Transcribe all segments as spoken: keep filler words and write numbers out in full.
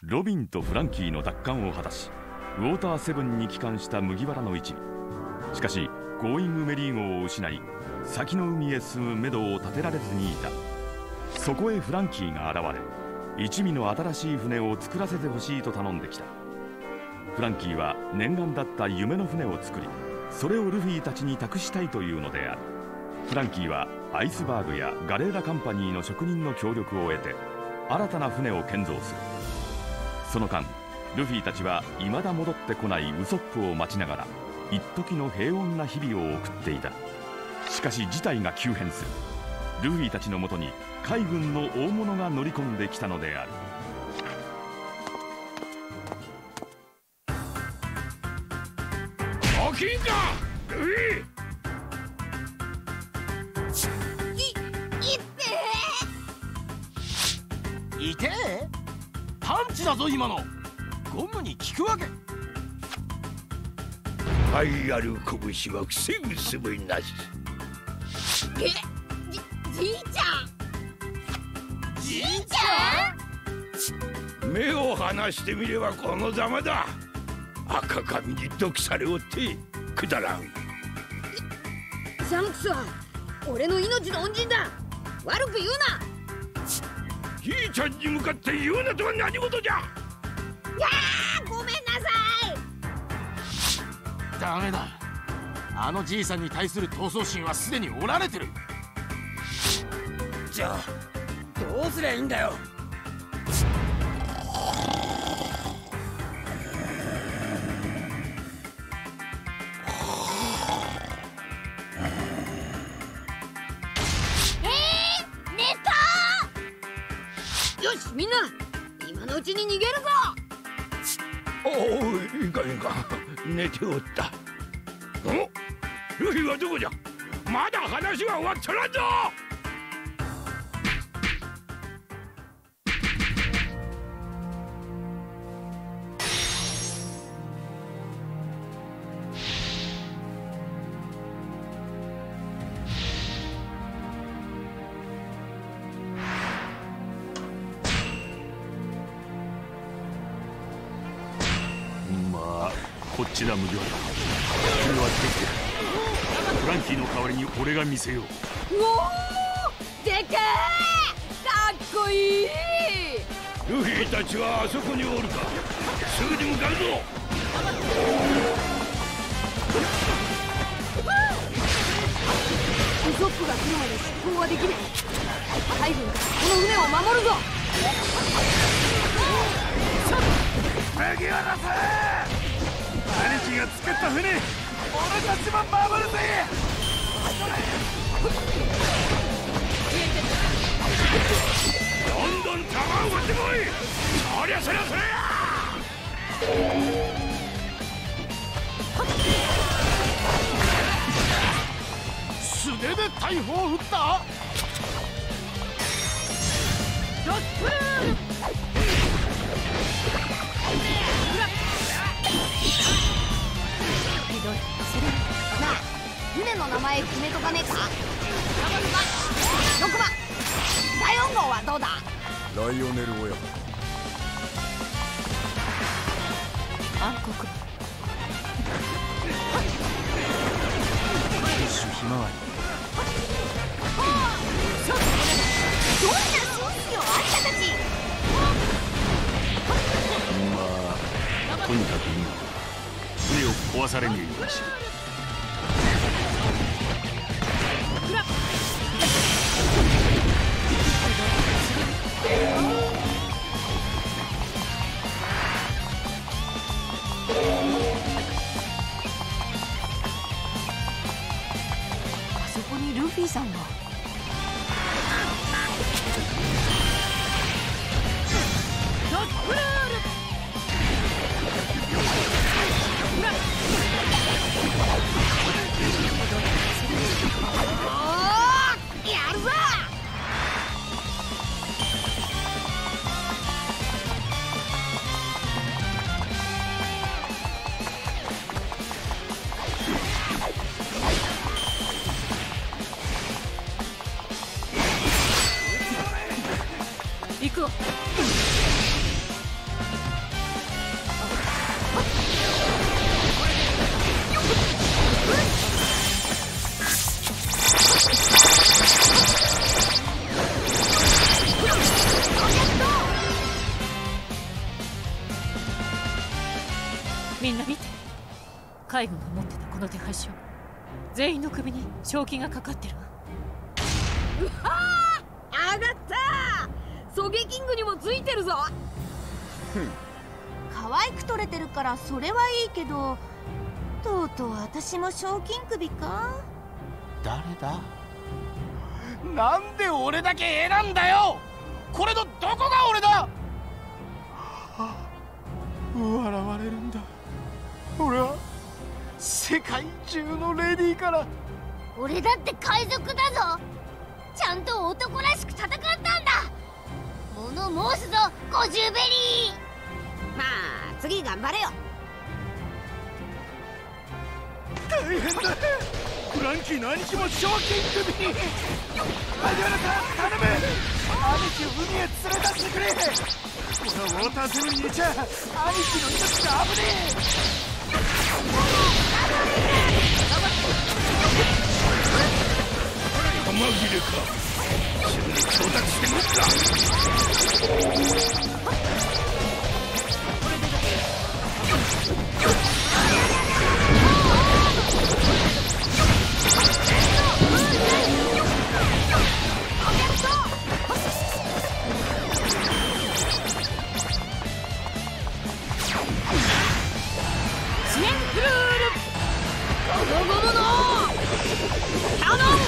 ロビンとフランキーの奪還を果たし、ウォーターセブンに帰還した麦わらの一味。しかしゴーイングメリー号を失い、先の海へ進む目処を立てられずにいた。そこへフランキーが現れ、一味の新しい船を作らせてほしいと頼んできた。フランキーは念願だった夢の船を作り、それをルフィたちに託したいというのである。フランキーはアイスバーグやガレーラカンパニーの職人の協力を得て新たな船を建造する。その間ルフィたちは未だ戻ってこないウソップを待ちながら一時の平穏な日々を送っていた。しかし事態が急変する。ルフィたちのもとに海軍の大物が乗り込んできたのである。 起きんかルフィ。 いてえパンチだぞ今の。ゴムに効くわけ。 愛ある拳は防ぐすべなし。 え、じ、じいちゃんじいちゃん目を離してみればこのざまだ。赤髪に毒されおってくだらん。 シャンクスは俺の命の恩人だ。悪く言うな。 じいちゃんに向かって言うなとは何事じゃ。 いやー、ごめんなさい。 ダメだ。あのじいさんに対する闘争心はすでに折られてる。 じゃあどうすりゃいいんだよ。 よしみんな、今のうちに逃げるぞ。 おお、いいかいいか、寝ておった。お、ルフィはどこじゃ。まだ話は終わっとらんぞ。 こっちだ麦わら。君はできてる。フランキーの代わりに俺が見せよう。 うおー、でけえ、かっこいい。 ルフィたちはあそこにおるか。すぐに向かうぞ。 ウソップが来るまで出航はできない。海軍がこの船を守るぞ。 麦わらさん、兄貴が作った船、俺たちも守るぜ。 どんどん弾を持ってこい。そりゃそりゃそりゃ。 素手で大砲を撃った。ドックなあ、船の名前決めとかねえか。ろくばんだよん号はどうだ。 ライオネル親子。 暗黒主ひまわり。 どんなそうっすよ、あんたたち。 まあとにかく今船を壊されねえようにしろ。 あそこにルフィさんが。やるぞ。行くぞ。 海軍が持ってたこの手配書、全員の首に賞金がかかってるわ。 うわー、上がった。ソゲキングにもついてるぞ。 ふん、可愛く撮れてるからそれはいいけど、とうとう私も賞金首か。 誰だ？なんで俺だけ選んだよ。これのどこが俺だ。笑われるんだ。俺は世界中のレディーから。 俺だって海賊だぞ。ちゃんと男らしく戦ったんだ。物申すぞゴジュベリー。まあ次頑張れよ。 大変だ。フランキーの兄貴も賞金首に。萩原さん頼む。兄貴を海へ連れ出してくれ。このウォーターセブンにいちゃ兄貴の命が危ねえ。 玉切れか。すぐに調達してますか。 支援クルールゴゴゴモのキャノンビュー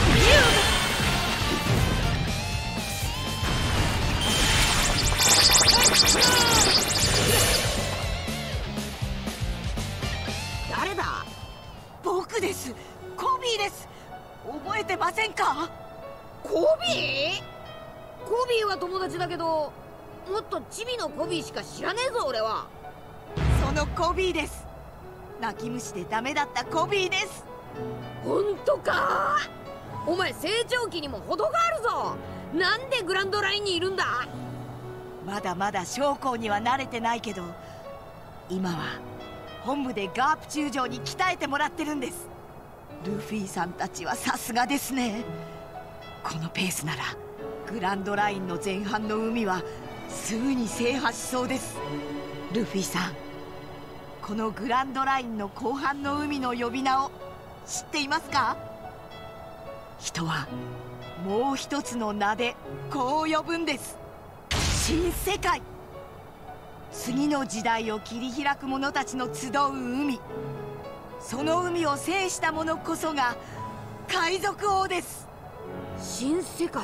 誰だ？僕です。コビーです。覚えてませんか？ コビー？コビーは友達だけど、もっとチビのコビーしか知らねえぞ俺は。 そのコビーです。泣き虫でダメだったコビーです。 本当か？お前成長期にも程があるぞ。なんでグランドラインにいるんだ？ まだまだ将校には慣れてないけど、今は本部でガープ中将に鍛えてもらってるんです。ルフィさんたちはさすがですね。このペースならグランドラインの前半の海はすぐに制覇しそうです。ルフィさん、このグランドラインの後半の海の呼び名を知っていますか？人はもう一つの名でこう呼ぶんです。新世界。次の時代を切り開く者たちの集う海。その海を制した者こそが海賊王です。 新世界。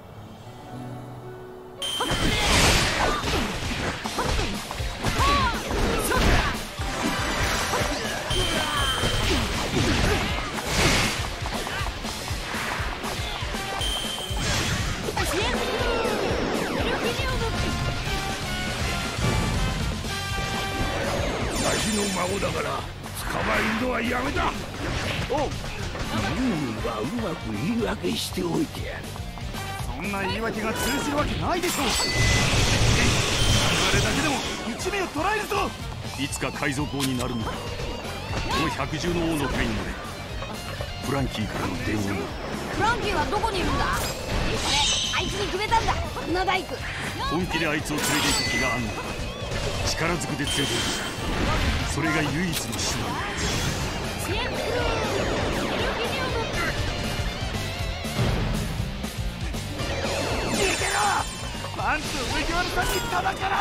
私の孫だから捕まえるのはやめだ。おう、ムーはうまく言い訳しておいてやる。 そんな言い訳が通じるわけないでしょう。あれだけでも一味を捕らえるぞ。 いつか海賊王になるんだ。この百獣の王の会にまでフランキーからの電話が。 フランキーはどこにいるんだ？これあいつにくれたんだ。船大工。 本気であいつを連れて行く気があんのか。力ずくで連れて行く。それが唯一の手段。 支援クルーエルフィニウム。 逃げろ。パンツ麦わらさんに叩から。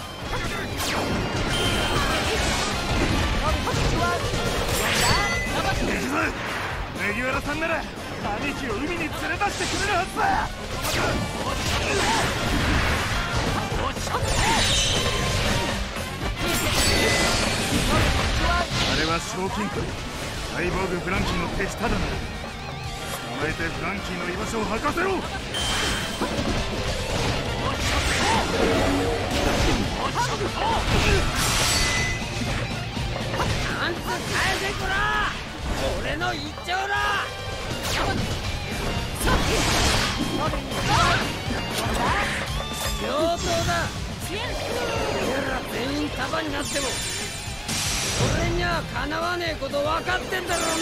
麦わらさんなら兄貴を海に連れ出してくれるはずだ。あれは賞金庫。サイボーグフランキーの手下だな。捕まえてフランキーの居場所を吐かせろ。 パンツ返せこら。俺の一丁だ。上等だ。俺ら全員束になっても俺にはかなわねえこと分かってんだろうな。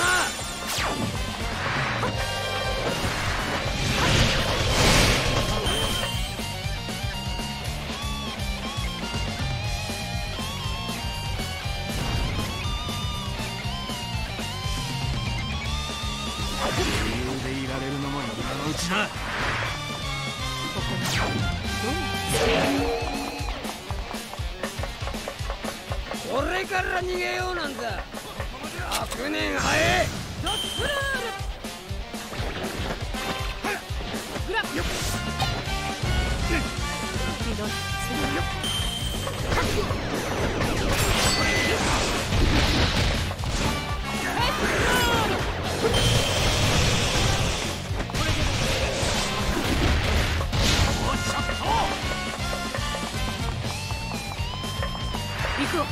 られるのも今のうちだ。 ここにこれから逃げようなんだ。ひゃくねん早え。 ドッグルールグラッよっリドルよっ行くよ。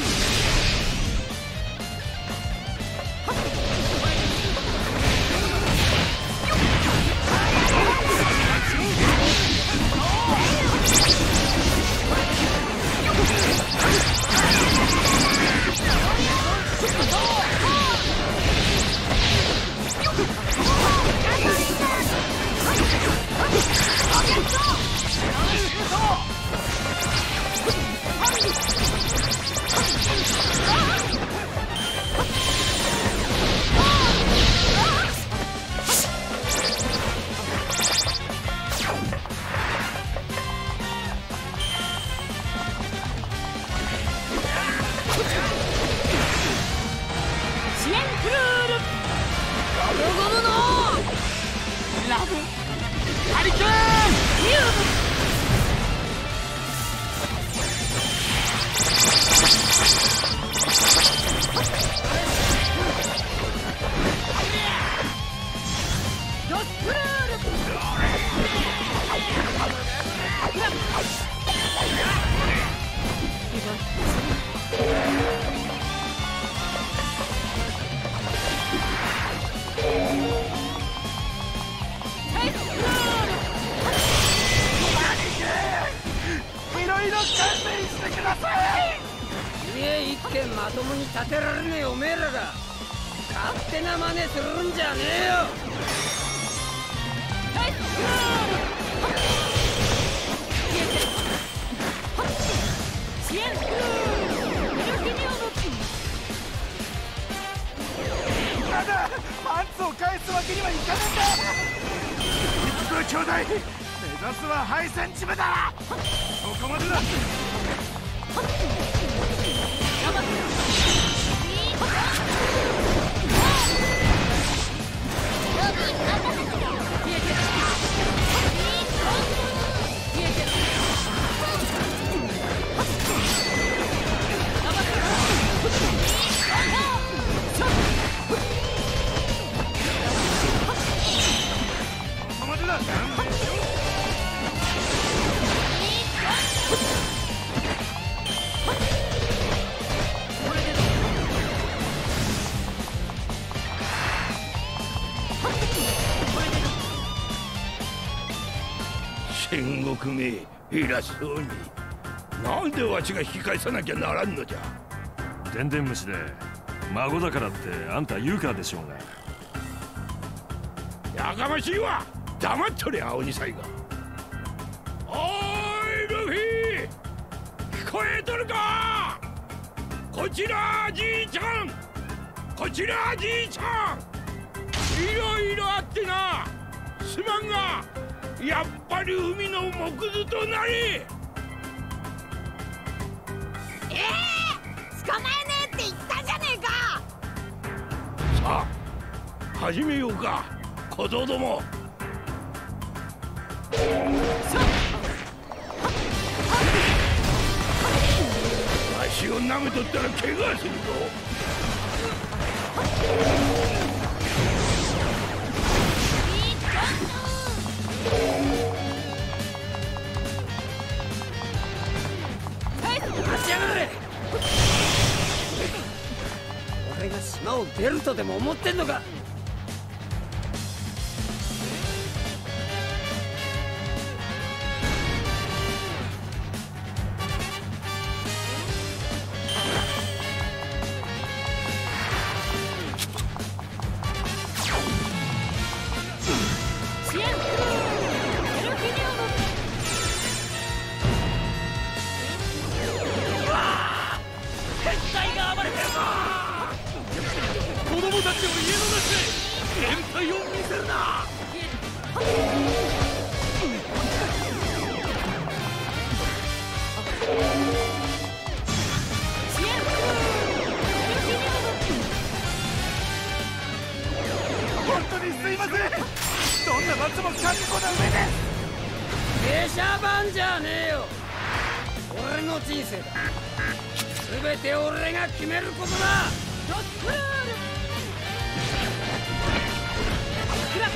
家一軒まともに建てられねえおめえらが勝手な真似するんじゃねえよ。 なんだ、パンツを返すわけにはいかねえんだ。いつちょうだい。目指すは敗戦チムだ。そこまでだ。 戦国め偉そうに。なんでわしが引き返さなきゃならんのじゃ。 でんでん虫で孫だからってあんた言うからでしょうが。やかましいわ。黙っとれ青二歳が。おーいルフィ、聞こえとるか。こちらじいちゃん、こちらじいちゃん。いろいろあってな、すまんがやっぱり海の木図となり。 ええー、捕まえねえって言ったじゃねえか。 さあ始めようか小僧ども。わしを舐めとったら怪我するぞ。 待ちやがれ。俺が島を出るとでも思ってんのか。 子供たちを家の中へ。 本当にすいません。どんな罰も覚悟な上で。 下車番じゃねえよ。俺の人生だ。全て俺が決めることだ。ドッグラールクラッ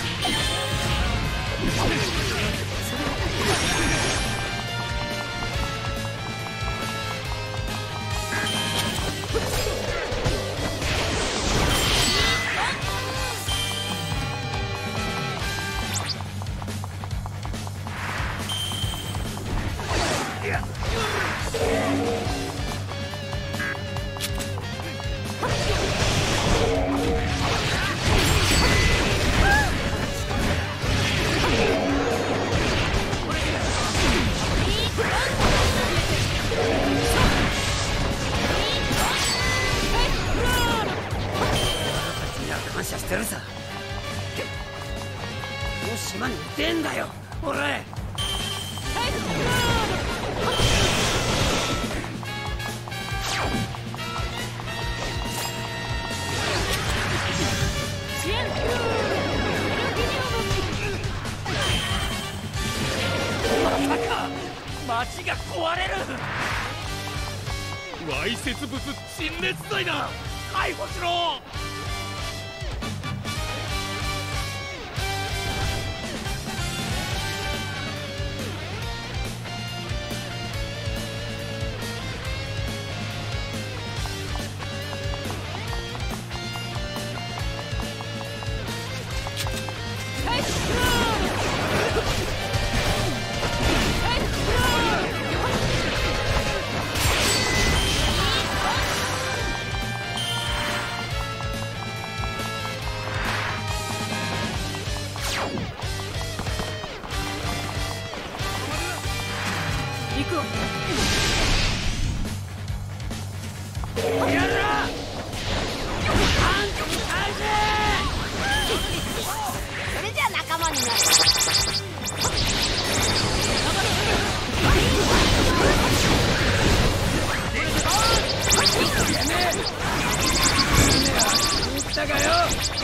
感謝してるさ。この島にいてんだよ俺。まさか町が壊れる。 わいせつ物陳列罪だ。逮捕しろ。 行くわ。 やるな。 それじゃあ仲間になる。 言ったかよ。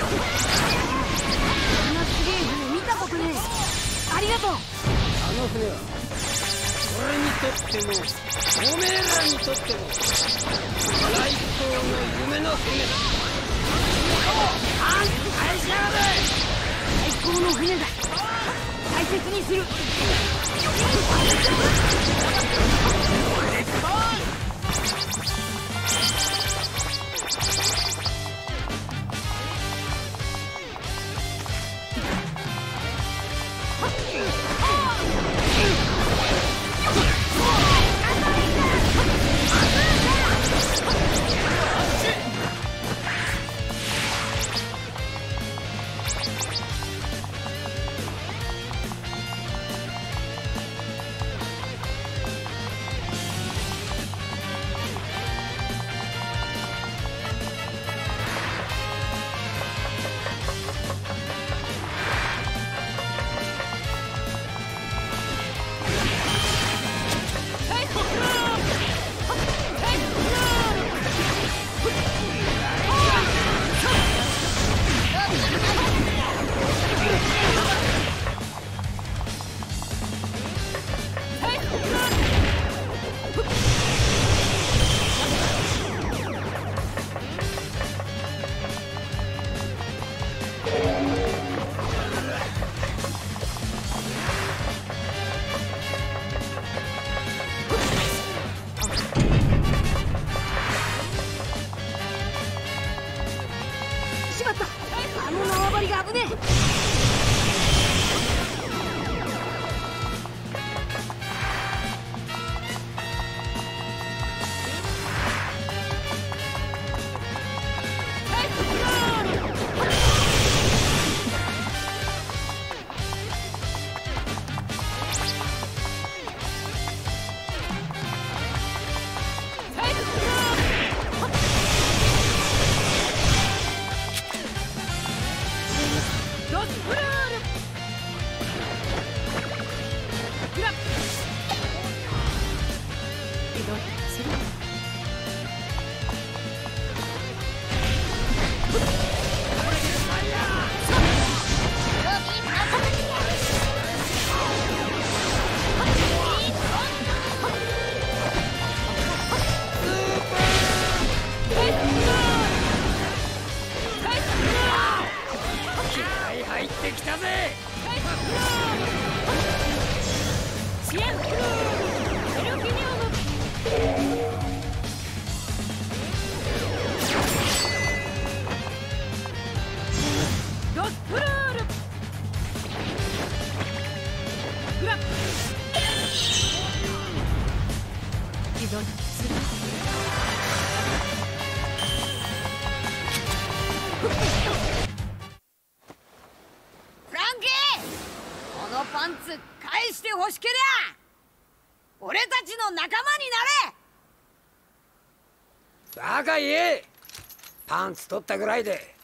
こんなすげえ船見たことねえ。ありがとう。 あの船は俺にとってもおめえらにとっても最高の夢の船だ。あんた返しやがれ。 最高の船だ。大切にする。 ラッ移動する。 入ってきたぜ。 シエンクルーエルフィニウムドッフルールグラッ移動する。 パンツ返してほしけりゃ俺たちの仲間になれ。 バカ言え。パンツ取ったぐらいで。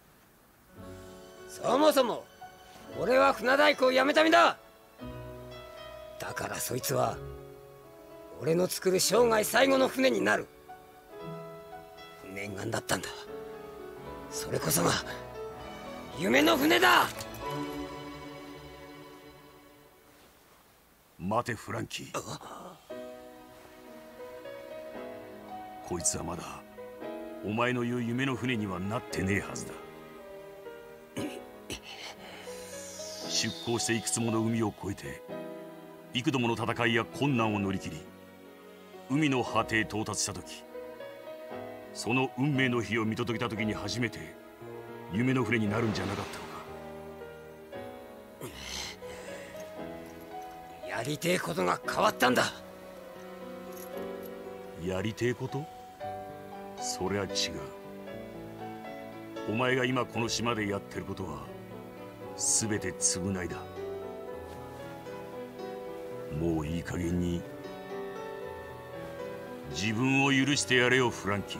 そもそも俺は船大工を辞めた身だ。だからそいつは俺の作る生涯最後の船になる念願だったんだ。それこそが夢の船だ。 待てフランキー、こいつはまだお前の言う夢の船にはなってねえはずだ。出港していくつもの海を越えて幾度もの戦いや困難を乗り切り海の果てへ到達した時、その運命の日を見届けた時に初めて夢の船になるんじゃなかったのか。 やりてえことが変わったんだ。 やりてえこと？そりゃ違う。お前が今この島でやってることは全て償いだ。もういい加減に自分を許してやれよフランキー。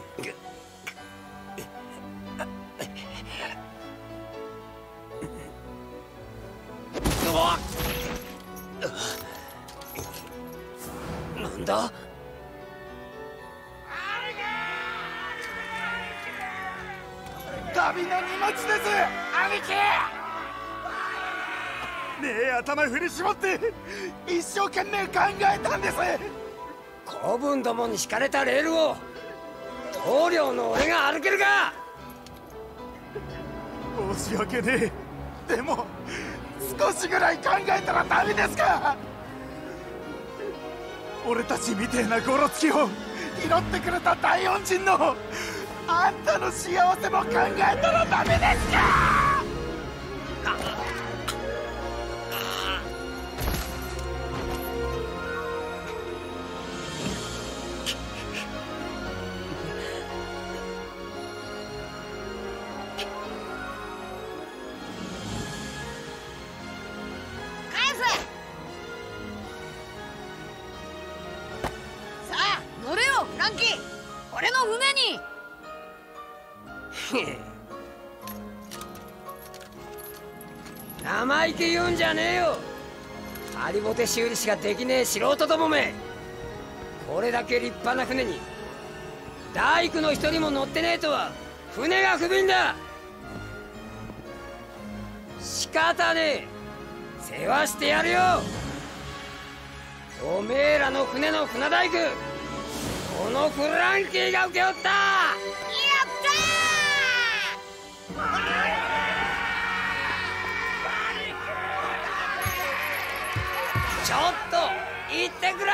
なんだ？ 旅の荷物です、兄貴。ねえ、頭振り絞って一生懸命考えたんです。 子分どもに敷かれたレールを棟梁の俺が歩けるか。 申し訳ねえ。でも少しぐらい考えたらダメですか。俺たちみてえなゴロつきを拾ってくれた大恩人のあんたの幸せも考えたらダメですか。 俺の船に。 生意気言うんじゃねえよ。ハリボテ修理しかできねえ素人どもめ。これだけ立派な船に大工の一人も乗ってねえとは船が不憫だ。仕方ねえ、世話してやるよ。おめえらの船の船大工、このフランキーが請け負った。やったー。ちょっと行ってくらー。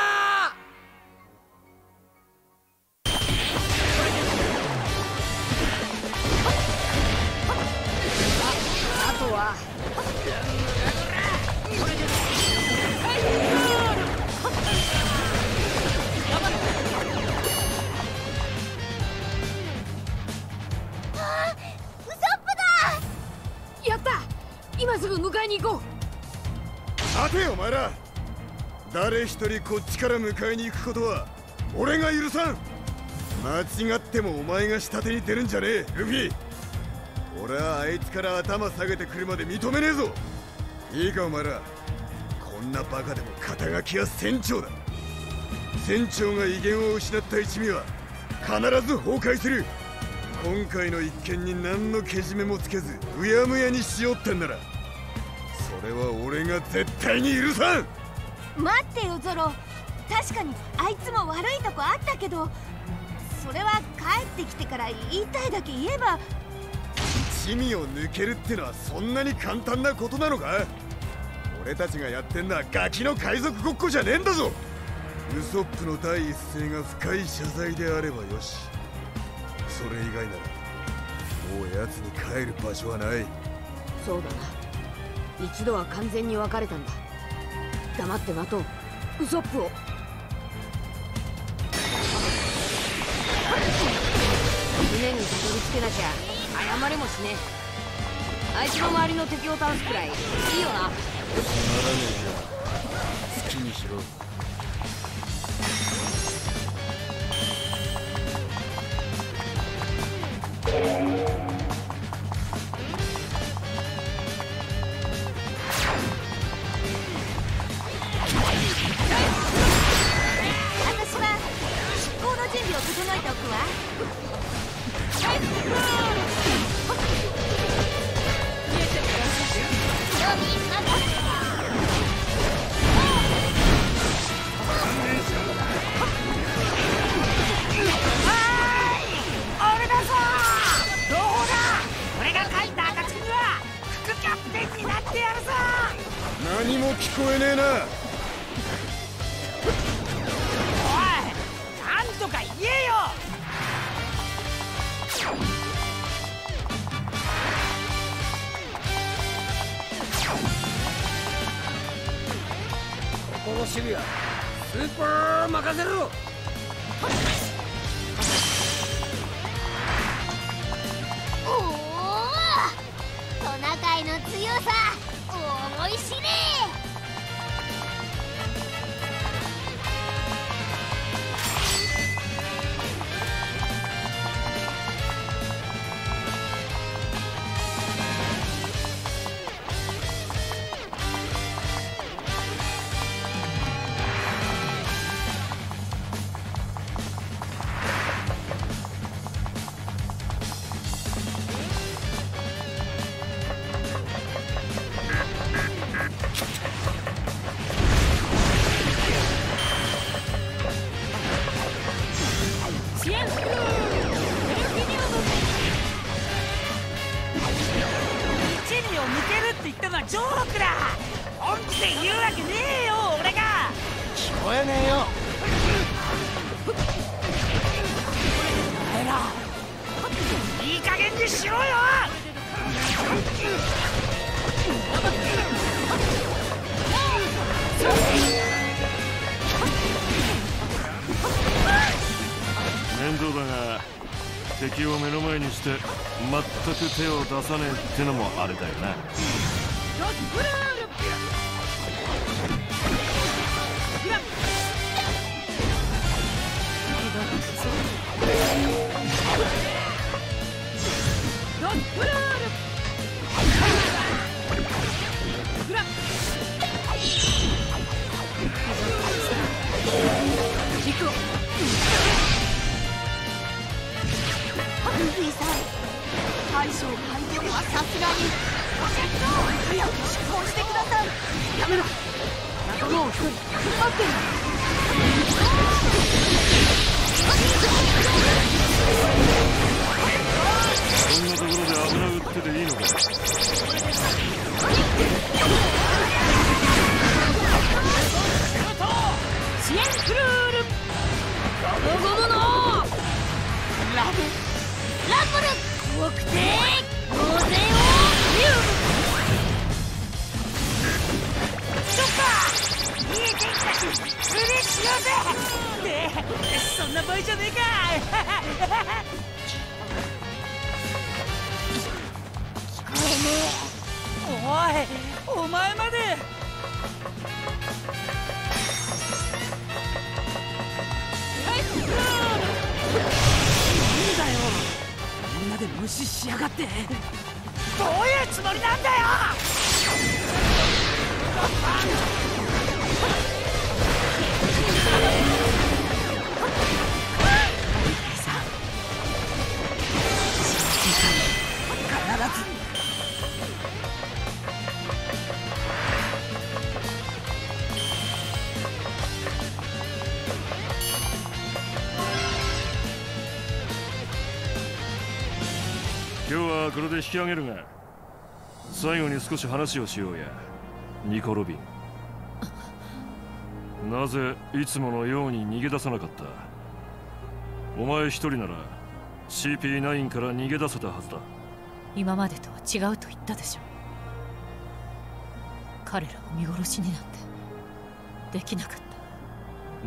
あとはやった。今すぐ迎えに行こう。 待てよお前ら。誰一人こっちから迎えに行くことは俺が許さん。間違ってもお前が下手に出るんじゃねえルフィ。俺はあいつから頭下げてくるまで認めねえぞ。いいかお前ら、 こんなバカでも肩書きは船長だ。船長が威厳を失った一味は必ず崩壊する。今回の一件に何のけじめもつけずうやむやにしようってんなら、それは俺が絶対に許さん。 待ってよゾロ、確かにあいつも悪いとこあったけど、それは帰ってきてから言いたいだけ言えば。 一味を抜けるってのはそんなに簡単なことなのか。俺たちがやってんのはガキの海賊ごっこじゃねえんだぞ。ウソップの第一声が深い謝罪であればよし、それ以外ならもう奴に帰る場所はない。 そうだな、一度は完全に別れたんだ。黙って待とう、ウソップを。船にたどり着けなきゃ謝れもしねえ。あいつの周りの敵を倒すくらいいいよな。つまらねえじゃ好きにしろ。 私は出航の準備を整えておくわ。 俺だぞ。どうだ、俺が書いた暁には副キャプテンになってやるぞ。 何も聞こえねえな。 おい、なんとか言えよ。 この守備はスーパー任せろ。 おお、トナカイの強さ思い知れ。 ジョークだ。本気で言うわけねえよ俺が。聞こえねえよ。お前らいい加減にしろよ。 面倒だが敵を目の前にして全く手を出さねえってのもあれだよな。 ルフィさん、大将完了はさすがに早く出航してください。やめろ、仲間を一人待ってる。 そんなところで油売ってていいのか。 支援クルールゴムゴムのラブラブル怖くて当然を見る。そっか、見えてきたしプレーしようぜ。ねえ、そんな場合じゃねえか。聞こえねえ。おい、お前まで。なんだよ、みんなで無視しやがって。どういうつもりなんだよ。 これで引き上げるが、最後に少し話をしようや、ニコ・ロビン。なぜいつものように逃げ出さなかった？お前一人なら シーピーナイン から逃げ出せたはずだ。 今までとは違うと言ったでしょ。彼らを見殺しになんてできなかった。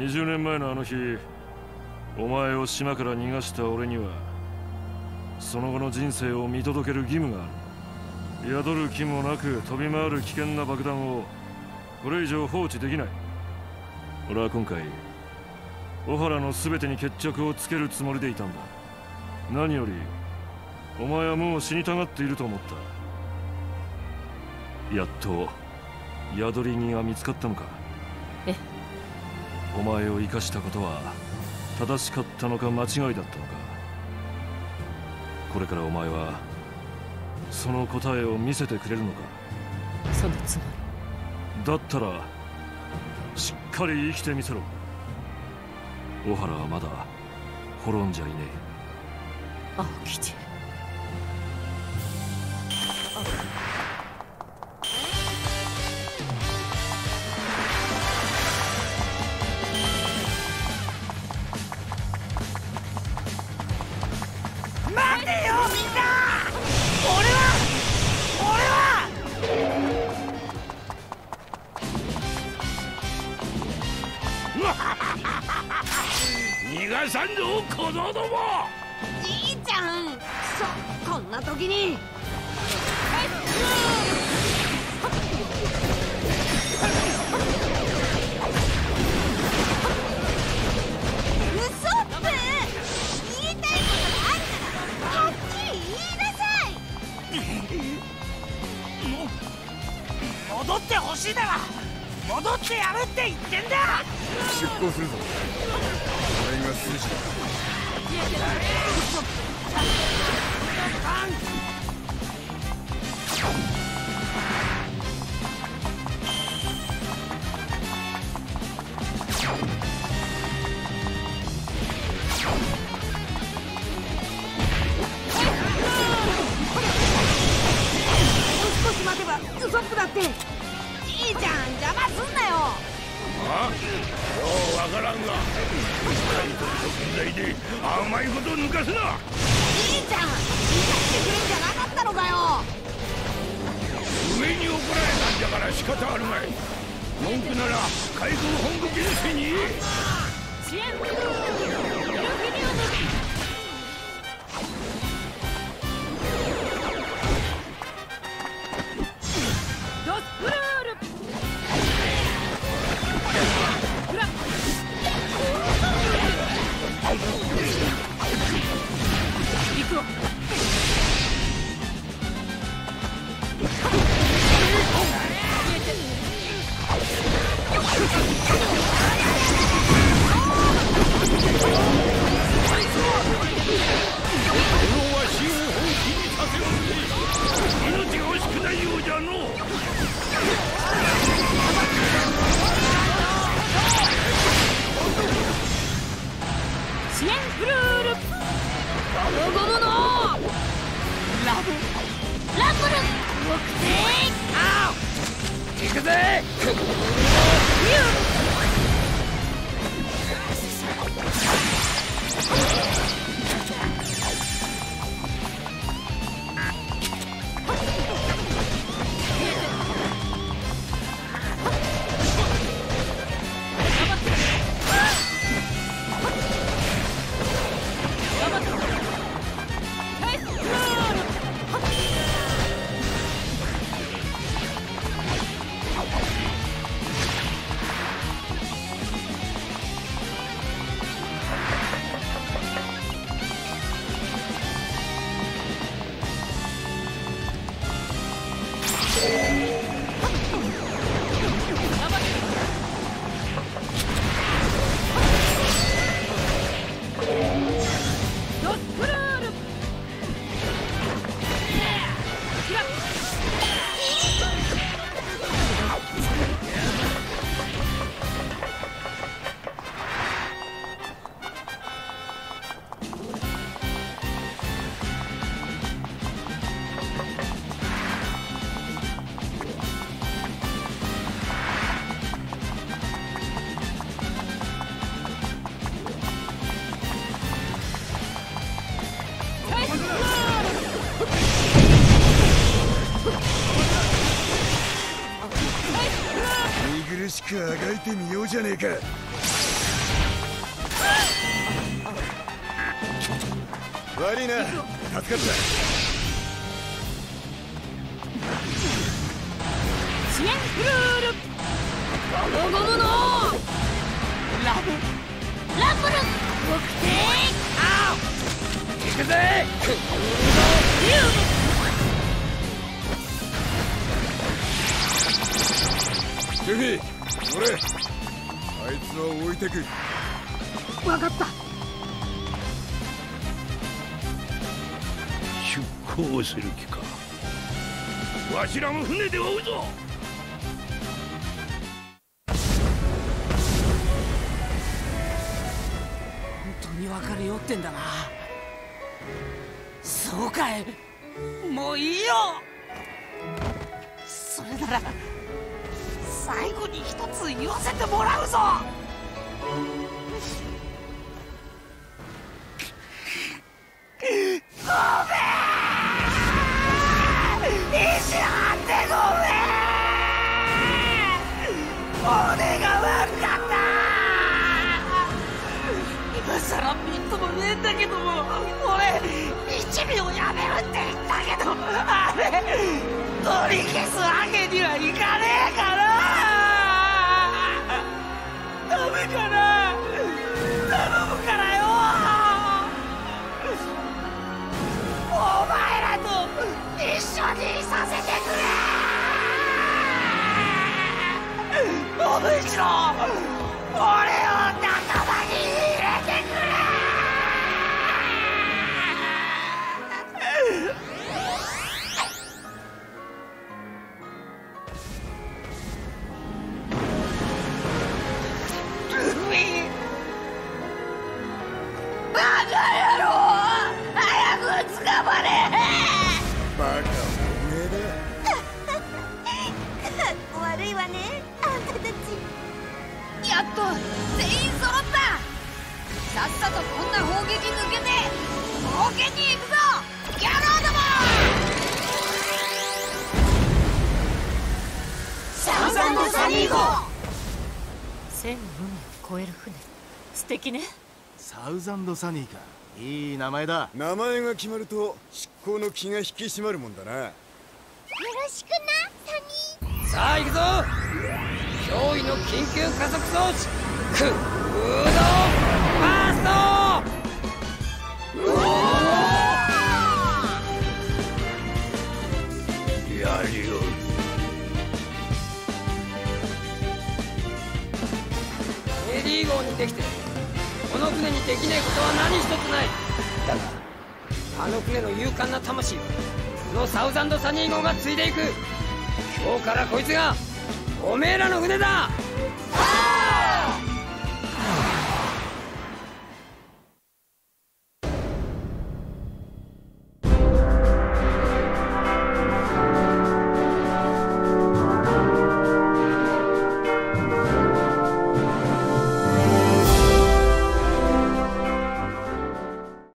にじゅうねんまえのあの日、お前を島から逃がした俺にはその後の人生を見届ける義務がある。宿る気もなく飛び回る危険な爆弾をこれ以上放置できない。俺は今回小原の全てに決着をつけるつもりでいたんだ。何よりお前はもう死にたがっていると思った。やっと宿り人が見つかったのか？ ええ。 お前を生かしたことは正しかったのか間違いだったのか。これからお前はその答えを見せてくれるのか？ そのつもりだったらしっかり生きてみせろ。小原はまだ滅んじゃいねえ。青吉、 待てよみんな。俺は俺は逃がさんぞ小僧ども。 じいちゃん、そこんな時に嘘って言いたいことがあるならはっきり言いなさい。 も戻ってほしいなら戻ってやるって言ってんだ。 出航するぞ。これが筋だ。 少し待てばウソップだって。じいちゃん邪魔すんなよ。 あ？ようわからんが海賊と分際で甘いこと抜かすな。 じいちゃん生かしてくれんじゃなかったのかよ。 上に怒られたんじゃから仕方あるまい。文句なら海軍本部元帥に言え。 支援ルフィニオムドスプルールフラ行くわ。 命が惜しくないようじゃのう。 支援フルールゴムゴムのラブラブル動くぜ。 ああ行くぜ。 苦しくあがいてみようじゃねえか。悪いな、助かった。 支援フルールゴムゴムのラブラブル特定あ行くぜ。 ルフィ、乗れ。あいつは置いてく。 分かった。 出航する気か。わしらも船で追うぞ。 本当に別れようってんだな。そうかい。もういいよ。それなら最後に一つ言わせてもらうぞ。ごめん、意地張ってごめん。俺が悪かった。今さらみっともねえんだけども、俺一秒やめるって言ったけど、あれ取り消すわけにはいかねえから。ダメかな。頼むからよ。お前らと一緒にいさせてくれ。もう一度俺を仲間に入れてくれ。ルフィ、バカ野郎、早く捕まれ。 バカおめえだ。 悪いわね、あんたたち。 やっと全員揃った。さっさとこんな砲撃抜けて冒険に行くぞ、ギャローども。 サウザンドサニー号。千の海を越える船、素敵ね。 サウザンドサニーか、いい名前だ。 名前が決まると執行の気が引き締まるもんだな。 よろしくな、サニー。 さあ行くぞ。驚異の緊急加速装置クードファースト。 やりよる。 メリー号にできてこの船にできねえことは何一つない。だがあの船の勇敢な魂はこのサウザンドサニー号が継いでいく。今日からこいつがおめえらの船だ。 あ